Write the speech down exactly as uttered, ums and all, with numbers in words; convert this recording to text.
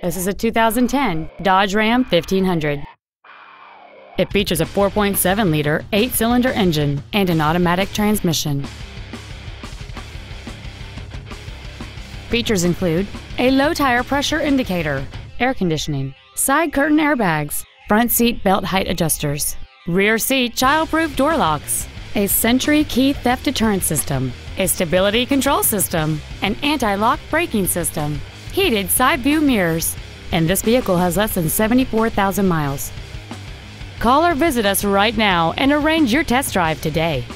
This is a two thousand ten Dodge Ram fifteen hundred. It features a four point seven liter eight-cylinder engine and an automatic transmission. Features include a low tire pressure indicator, air conditioning, side curtain airbags, front seat belt height adjusters, rear seat child-proof door locks, a Sentry key theft deterrent system, a stability control system, an anti-lock braking system, heated side view mirrors, and this vehicle has less than seventy-four thousand miles. Call or visit us right now and arrange your test drive today.